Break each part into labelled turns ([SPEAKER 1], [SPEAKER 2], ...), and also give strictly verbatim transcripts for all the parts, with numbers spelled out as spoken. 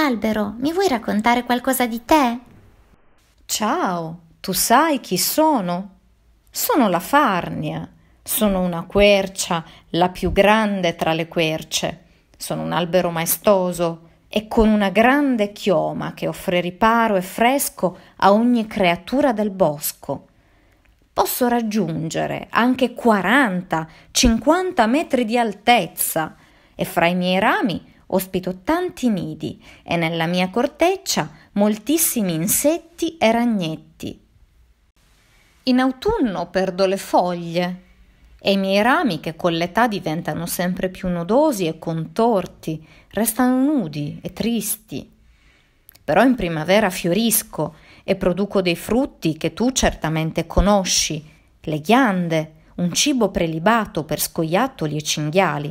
[SPEAKER 1] albero, mi vuoi raccontare qualcosa di te?
[SPEAKER 2] Ciao, tu sai chi sono? Sono la farnia. Sono una quercia, la più grande tra le querce. Sono un albero maestoso e con una grande chioma che offre riparo e fresco a ogni creatura del bosco. Posso raggiungere anche quaranta cinquanta metri di altezza e fra i miei rami ospito tanti nidi e nella mia corteccia moltissimi insetti e ragnetti. In autunno perdo le foglie e i miei rami, che con l'età diventano sempre più nodosi e contorti, restano nudi e tristi. Però in primavera fiorisco e produco dei frutti che tu certamente conosci, le ghiande, un cibo prelibato per scoiattoli e cinghiali.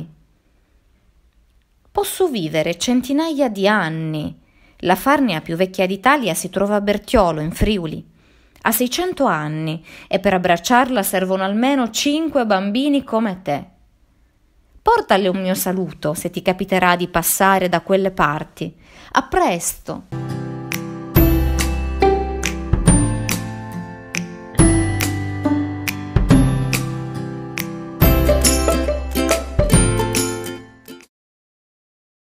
[SPEAKER 2] Posso vivere centinaia di anni. La farnia più vecchia d'Italia si trova a Bertiolo, in Friuli. Ha seicento anni e per abbracciarla servono almeno cinque bambini come te. Portale un mio saluto se ti capiterà di passare da quelle parti. A presto!